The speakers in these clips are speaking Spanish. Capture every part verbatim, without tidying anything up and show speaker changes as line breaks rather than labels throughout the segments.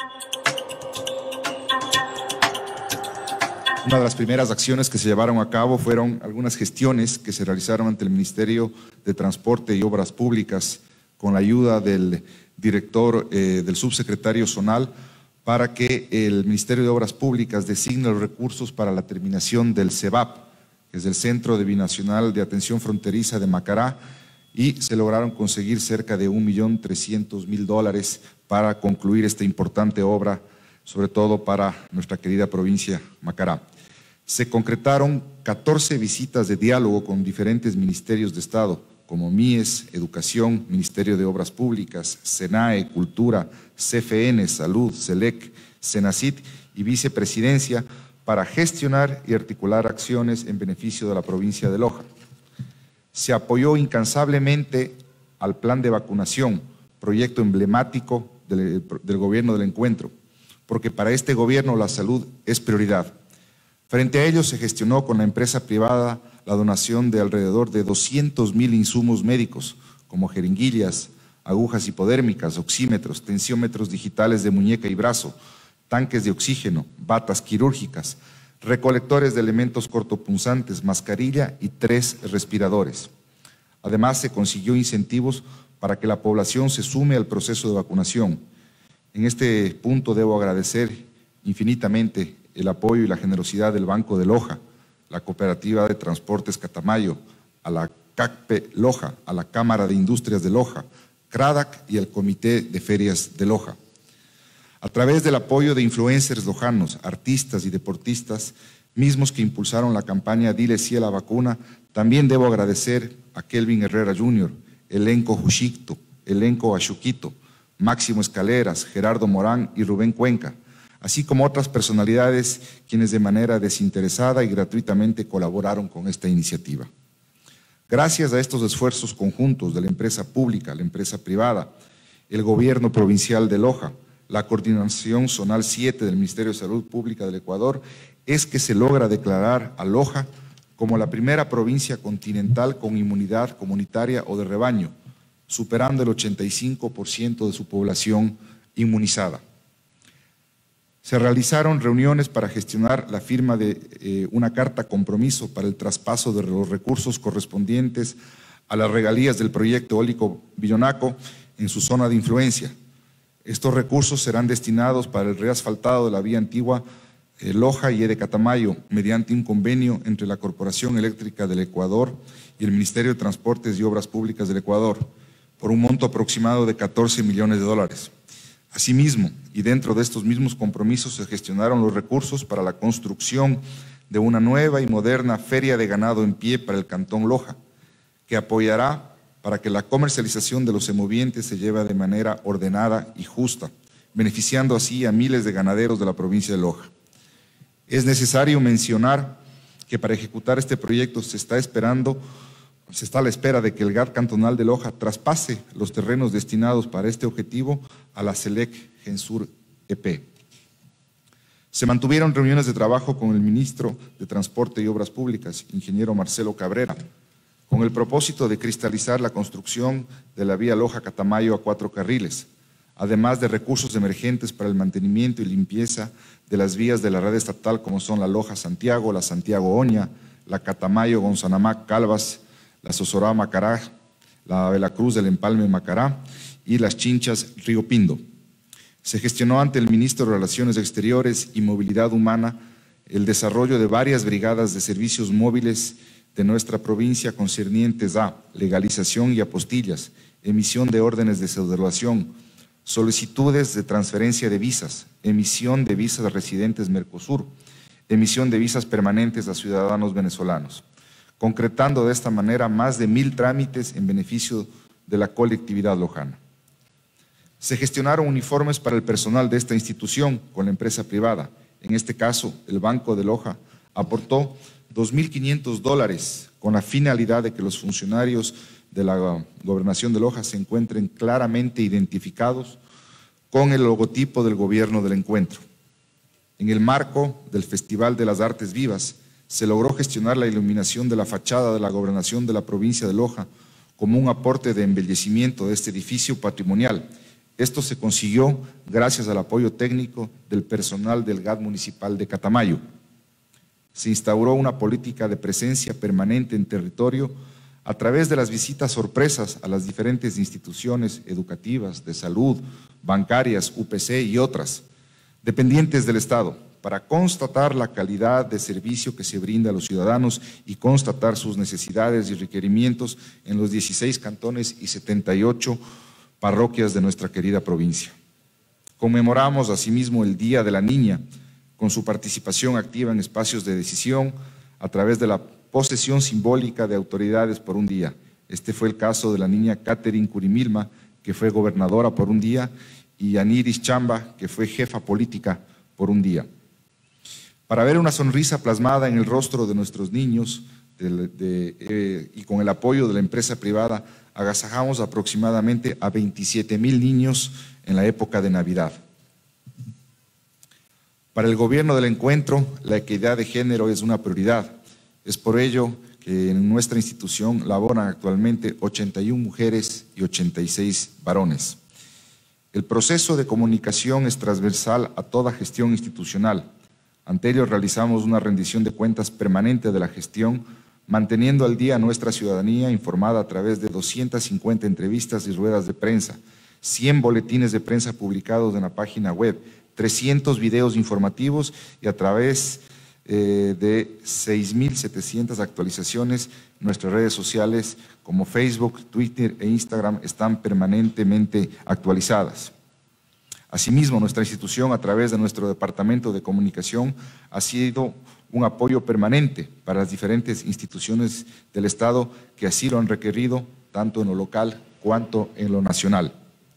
Una de las primeras acciones que se llevaron a cabo fueron algunas gestiones que se realizaron ante el Ministerio de Transporte y Obras Públicas con la ayuda del director, eh, del subsecretario zonal, para que el Ministerio de Obras Públicas designe los recursos para la terminación del CEVAP, que es el Centro de Binacional de Atención Fronteriza de Macará, y se lograron conseguir cerca de un millón trescientos mil dólares para concluir esta importante obra, sobre todo para nuestra querida provincia Macará. Se concretaron catorce visitas de diálogo con diferentes ministerios de Estado, como M I E S, Educación, Ministerio de Obras Públicas, SENAE, Cultura, C F N, Salud, SELEC, SENACIT y Vicepresidencia, para gestionar y articular acciones en beneficio de la provincia de Loja. Se apoyó incansablemente al plan de vacunación, proyecto emblemático del, del gobierno del encuentro, porque para este gobierno la salud es prioridad. Frente a ello se gestionó con la empresa privada la donación de alrededor de doscientos mil insumos médicos, como jeringuillas, agujas hipodérmicas, oxímetros, tensiómetros digitales de muñeca y brazo, tanques de oxígeno, batas quirúrgicas, recolectores de elementos cortopunzantes, mascarilla y tres respiradores. Además, se consiguió incentivos para que la población se sume al proceso de vacunación. En este punto debo agradecer infinitamente el apoyo y la generosidad del Banco de Loja, la Cooperativa de Transportes Catamayo, a la CACPE Loja, a la Cámara de Industrias de Loja, CRADAC y al Comité de Ferias de Loja. A través del apoyo de influencers lojanos, artistas y deportistas, mismos que impulsaron la campaña Dile sí a la vacuna, también debo agradecer a Kelvin Herrera junior, Elenco Jushicto, Elenco Achuquito, Máximo Escaleras, Gerardo Morán y Rubén Cuenca, así como otras personalidades quienes de manera desinteresada y gratuitamente colaboraron con esta iniciativa. Gracias a estos esfuerzos conjuntos de la empresa pública, la empresa privada, el gobierno provincial de Loja, la coordinación zonal siete del Ministerio de Salud Pública del Ecuador, es que se logra declarar a Loja como la primera provincia continental con inmunidad comunitaria o de rebaño, superando el ochenta y cinco por ciento de su población inmunizada. Se realizaron reuniones para gestionar la firma de eh, una carta compromiso para el traspaso de los recursos correspondientes a las regalías del proyecto eólico Billonaco en su zona de influencia. Estos recursos serán destinados para el reasfaltado de la vía antigua eh, Loja y Ede Catamayo, mediante un convenio entre la Corporación Eléctrica del Ecuador y el Ministerio de Transportes y Obras Públicas del Ecuador, por un monto aproximado de catorce millones de dólares. Asimismo, y dentro de estos mismos compromisos, se gestionaron los recursos para la construcción de una nueva y moderna feria de ganado en pie para el Cantón Loja, que apoyará para que la comercialización de los semovientes se lleve de manera ordenada y justa, beneficiando así a miles de ganaderos de la provincia de Loja. Es necesario mencionar que para ejecutar este proyecto se está esperando Se está a la espera de que el G A T cantonal de Loja traspase los terrenos destinados para este objetivo a la SELEC Gensur E P. Se mantuvieron reuniones de trabajo con el ministro de Transporte y Obras Públicas, ingeniero Marcelo Cabrera, con el propósito de cristalizar la construcción de la vía Loja-Catamayo a cuatro carriles, además de recursos emergentes para el mantenimiento y limpieza de las vías de la red estatal como son la Loja-Santiago, la Santiago-Oña, la Catamayo-Gonzanamá-Calvas, la Sosorá-Macará, la Veracruz del Empalme-Macará y las Chinchas Río Pindo. Se gestionó ante el Ministro de Relaciones Exteriores y Movilidad Humana el desarrollo de varias brigadas de servicios móviles de nuestra provincia concernientes a legalización y apostillas, emisión de órdenes de celebración, solicitudes de transferencia de visas, emisión de visas a residentes Mercosur, emisión de visas permanentes a ciudadanos venezolanos, concretando de esta manera más de mil trámites en beneficio de la colectividad lojana. Se gestionaron uniformes para el personal de esta institución con la empresa privada. En este caso, el Banco de Loja aportó dos mil quinientos dólares con la finalidad de que los funcionarios de la Gobernación de Loja se encuentren claramente identificados con el logotipo del gobierno del encuentro. En el marco del Festival de las Artes Vivas, se logró gestionar la iluminación de la fachada de la Gobernación de la provincia de Loja como un aporte de embellecimiento de este edificio patrimonial, Esto se consiguió gracias al apoyo técnico del personal del G A D municipal de Catamayo. Se instauró una política de presencia permanente en territorio a través de las visitas sorpresas a las diferentes instituciones educativas, de salud, bancarias, U P C y otras, dependientes del Estado, para constatar la calidad de servicio que se brinda a los ciudadanos y constatar sus necesidades y requerimientos en los dieciséis cantones y setenta y ocho parroquias de nuestra querida provincia. Conmemoramos asimismo el Día de la Niña, con su participación activa en espacios de decisión a través de la posesión simbólica de autoridades por un día. Este fue el caso de la niña Catherine Curimilma, que fue gobernadora por un día, y Aniris Chamba, que fue jefa política por un día. Para ver una sonrisa plasmada en el rostro de nuestros niños de, de, eh, y con el apoyo de la empresa privada, agasajamos aproximadamente a veintisiete mil niños en la época de Navidad. Para el gobierno del encuentro, la equidad de género es una prioridad. Es por ello que en nuestra institución laboran actualmente ochenta y una mujeres y ochenta y seis varones. El proceso de comunicación es transversal a toda gestión institucional. Ante ello realizamos una rendición de cuentas permanente de la gestión, manteniendo al día a nuestra ciudadanía informada a través de doscientas cincuenta entrevistas y ruedas de prensa, cien boletines de prensa publicados en la página web, trescientos videos informativos y a través eh, de seis mil setecientas actualizaciones. Nuestras redes sociales como Facebook, Twitter e Instagram están permanentemente actualizadas. Asimismo, nuestra institución, a través de nuestro Departamento de Comunicación, ha sido un apoyo permanente para las diferentes instituciones del Estado que así lo han requerido, tanto en lo local cuanto en lo nacional.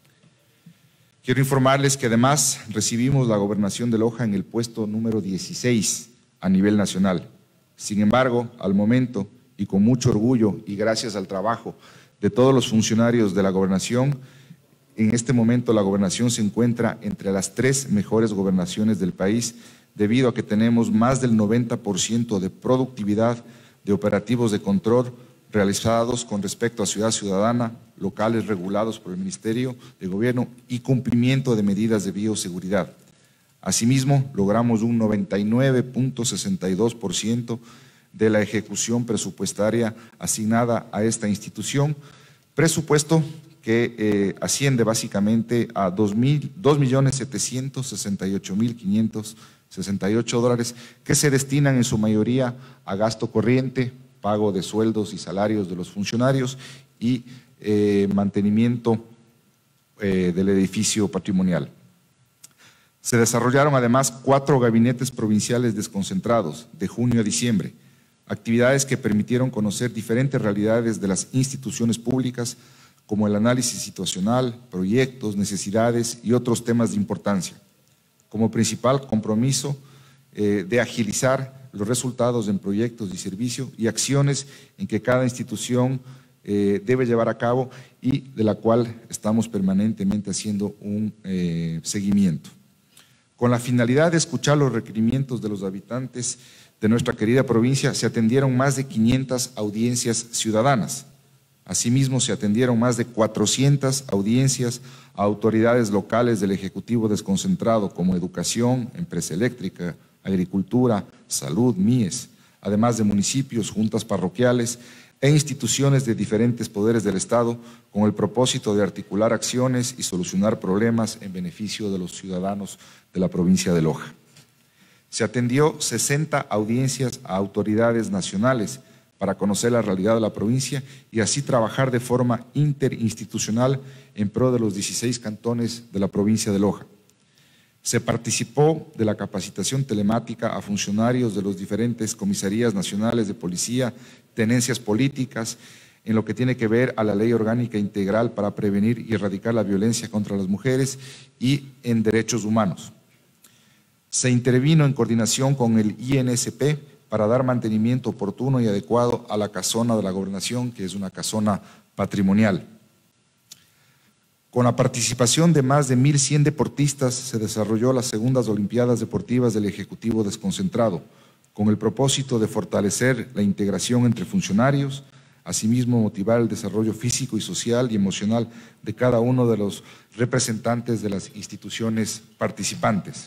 Quiero informarles que además recibimos la gobernación de Loja en el puesto número dieciséis a nivel nacional. Sin embargo, al momento, y con mucho orgullo y gracias al trabajo de todos los funcionarios de la gobernación, en este momento la gobernación se encuentra entre las tres mejores gobernaciones del país, debido a que tenemos más del noventa por ciento de productividad de operativos de control realizados con respecto a Ciudad Ciudadana, locales regulados por el Ministerio de Gobierno y cumplimiento de medidas de bioseguridad. Asimismo, logramos un noventa y nueve punto sesenta y dos por ciento de la ejecución presupuestaria asignada a esta institución, presupuesto que eh, asciende básicamente a dos millones setecientos sesenta y ocho mil quinientos sesenta y ocho dólares, que se destinan en su mayoría a gasto corriente, pago de sueldos y salarios de los funcionarios y eh, mantenimiento eh, del edificio patrimonial. Se desarrollaron además cuatro gabinetes provinciales desconcentrados de junio a diciembre, actividades que permitieron conocer diferentes realidades de las instituciones públicas, como el análisis situacional, proyectos, necesidades y otros temas de importancia, como principal compromiso eh, de agilizar los resultados en proyectos y servicios y acciones en que cada institución eh, debe llevar a cabo y de la cual estamos permanentemente haciendo un eh, seguimiento. Con la finalidad de escuchar los requerimientos de los habitantes de nuestra querida provincia, se atendieron más de quinientas audiencias ciudadanas. Asimismo, se atendieron más de cuatrocientas audiencias a autoridades locales del Ejecutivo desconcentrado, como Educación, Empresa Eléctrica, Agricultura, Salud, M I E S, además de municipios, juntas parroquiales e instituciones de diferentes poderes del Estado, con el propósito de articular acciones y solucionar problemas en beneficio de los ciudadanos de la provincia de Loja. Se atendió sesenta audiencias a autoridades nacionales para conocer la realidad de la provincia y así trabajar de forma interinstitucional en pro de los dieciséis cantones de la provincia de Loja. Se participó de la capacitación telemática a funcionarios de las diferentes comisarías nacionales de policía, tenencias políticas, en lo que tiene que ver a la Ley Orgánica Integral para prevenir y erradicar la violencia contra las mujeres y en derechos humanos. Se intervino en coordinación con el I N S P para dar mantenimiento oportuno y adecuado a la casona de la gobernación, que es una casona patrimonial. Con la participación de más de mil cien deportistas, se desarrolló las segundas Olimpiadas Deportivas del Ejecutivo Desconcentrado, con el propósito de fortalecer la integración entre funcionarios, Asimismo, motivar el desarrollo físico y social y emocional de cada uno de los representantes de las instituciones participantes.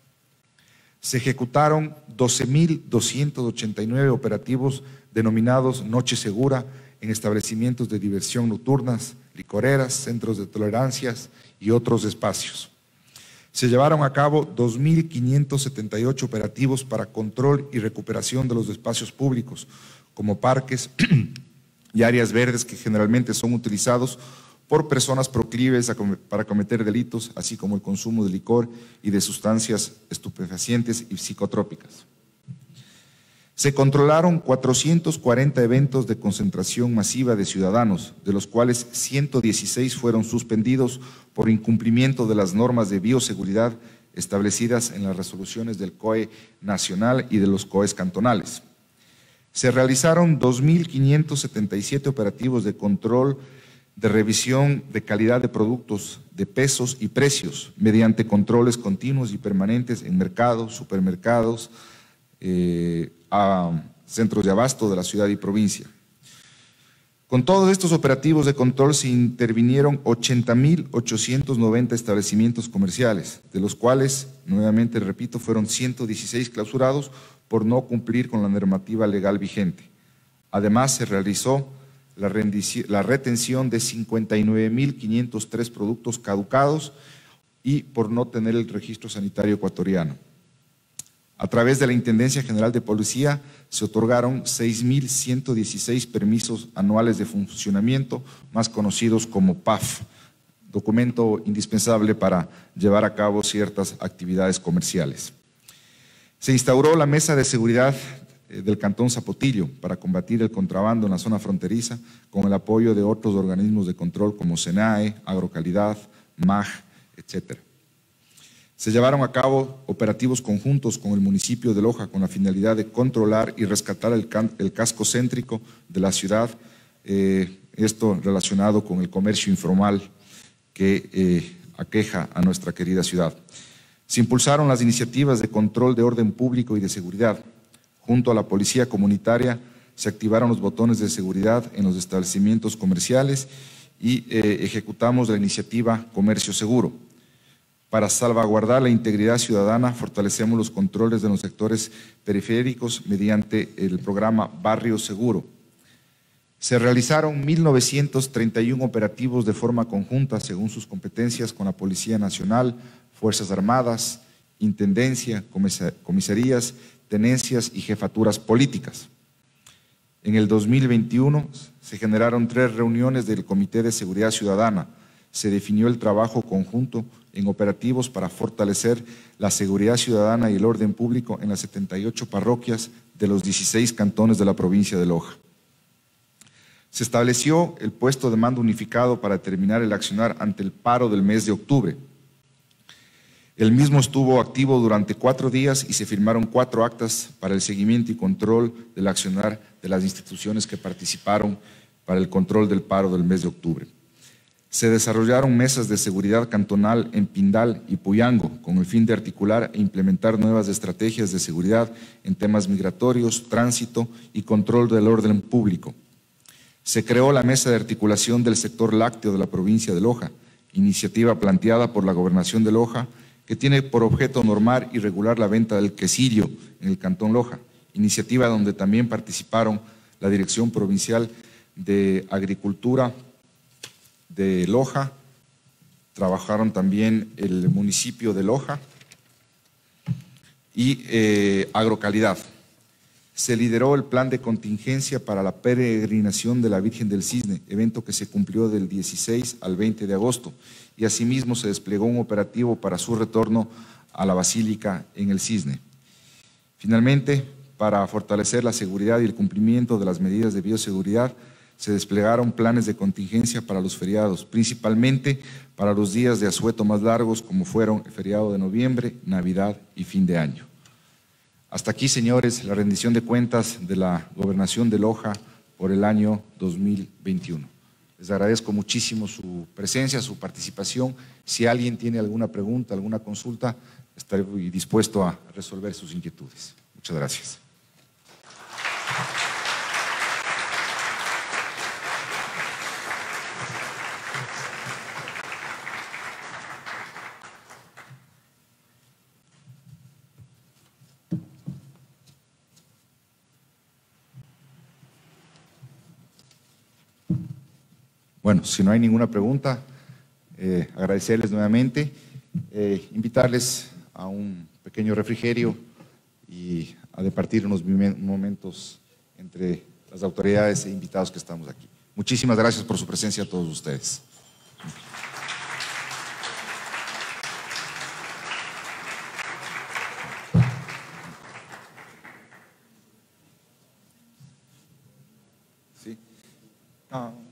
Se ejecutaron doce mil doscientos ochenta y nueve operativos denominados Noche Segura en establecimientos de diversión nocturnas, licoreras, centros de tolerancias y otros espacios. Se llevaron a cabo dos mil quinientos setenta y ocho operativos para control y recuperación de los espacios públicos, como parques y áreas verdes que generalmente son utilizados por personas proclives a com- para cometer delitos, así como el consumo de licor y de sustancias estupefacientes y psicotrópicas. Se controlaron cuatrocientos cuarenta eventos de concentración masiva de ciudadanos, de los cuales ciento dieciséis fueron suspendidos por incumplimiento de las normas de bioseguridad establecidas en las resoluciones del C O E nacional y de los C O Es cantonales. Se realizaron dos mil quinientos setenta y siete operativos de control de revisión de calidad de productos, de pesos y precios, mediante controles continuos y permanentes en mercados, supermercados, eh, a centros de abasto de la ciudad y provincia. Con todos estos operativos de control se intervinieron ochenta mil ochocientos noventa establecimientos comerciales, de los cuales, nuevamente repito, fueron ciento dieciséis clausurados por no cumplir con la normativa legal vigente. Además, se realizó la, la retención de cincuenta y nueve mil quinientos tres productos caducados y por no tener el registro sanitario ecuatoriano. A través de la Intendencia General de Policía se otorgaron seis mil ciento dieciséis permisos anuales de funcionamiento, más conocidos como P A F, documento indispensable para llevar a cabo ciertas actividades comerciales. Se instauró la Mesa de Seguridad del Cantón Zapotillo para combatir el contrabando en la zona fronteriza con el apoyo de otros organismos de control como SENAE, Agrocalidad, M A G, etcétera. Se llevaron a cabo operativos conjuntos con el municipio de Loja con la finalidad de controlar y rescatar el, el casco céntrico de la ciudad, eh, esto relacionado con el comercio informal que eh, aqueja a nuestra querida ciudad. Se impulsaron las iniciativas de control de orden público y de seguridad. Junto a la policía comunitaria se activaron los botones de seguridad en los establecimientos comerciales y eh, ejecutamos la iniciativa Comercio Seguro. Para salvaguardar la integridad ciudadana, fortalecemos los controles de los sectores periféricos mediante el programa Barrio Seguro. Se realizaron mil novecientos treinta y uno operativos de forma conjunta según sus competencias con la Policía Nacional, Fuerzas Armadas, Intendencia, comisarías, tenencias y jefaturas políticas. En el dos mil veintiuno se generaron tres reuniones del Comité de Seguridad Ciudadana. Se definió el trabajo conjunto en operativos para fortalecer la seguridad ciudadana y el orden público en las setenta y ocho parroquias de los dieciséis cantones de la provincia de Loja. Se estableció el puesto de mando unificado para determinar el accionar ante el paro del mes de octubre. El mismo estuvo activo durante cuatro días y se firmaron cuatro actas para el seguimiento y control del accionar de las instituciones que participaron para el control del paro del mes de octubre. Se desarrollaron mesas de seguridad cantonal en Pindal y Puyango con el fin de articular e implementar nuevas estrategias de seguridad en temas migratorios, tránsito y control del orden público. Se creó la Mesa de Articulación del Sector Lácteo de la provincia de Loja, iniciativa planteada por la Gobernación de Loja, que tiene por objeto normar y regular la venta del quesillo en el Cantón Loja, iniciativa donde también participaron la Dirección Provincial de Agricultura de Loja, trabajaron también el municipio de Loja y eh, Agrocalidad. Se lideró el plan de contingencia para la peregrinación de la Virgen del Cisne, evento que se cumplió del dieciséis al veinte de agosto, y asimismo se desplegó un operativo para su retorno a la Basílica en el Cisne. Finalmente, para fortalecer la seguridad y el cumplimiento de las medidas de bioseguridad, se desplegaron planes de contingencia para los feriados, principalmente para los días de asueto más largos, como fueron el feriado de noviembre, Navidad y fin de año. Hasta aquí, señores, la rendición de cuentas de la Gobernación de Loja por el año dos mil veintiuno. Les agradezco muchísimo su presencia, su participación. Si alguien tiene alguna pregunta, alguna consulta, estaré dispuesto a resolver sus inquietudes. Muchas gracias. Bueno, si no hay ninguna pregunta, eh, agradecerles nuevamente, eh, invitarles a un pequeño refrigerio y a departir unos momentos entre las autoridades e invitados que estamos aquí. Muchísimas gracias por su presencia a todos ustedes. Sí. Ah.